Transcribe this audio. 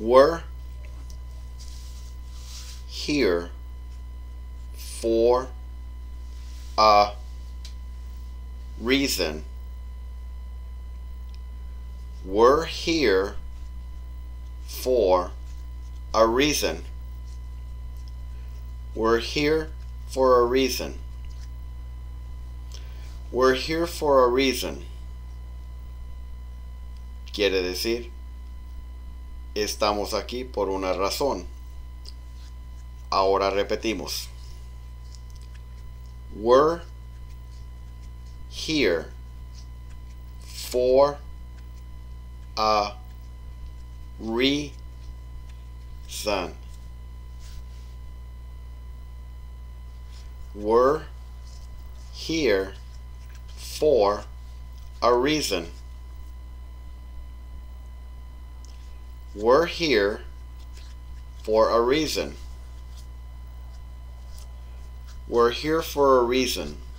We're here for a reason. We're here for a reason. We're here for a reason. We're here for a reason. Quiere decir, estamos aquí por una razón. Ahora repetimos. We're here for a reason. We're here for a reason. We're here for a reason. We're here for a reason.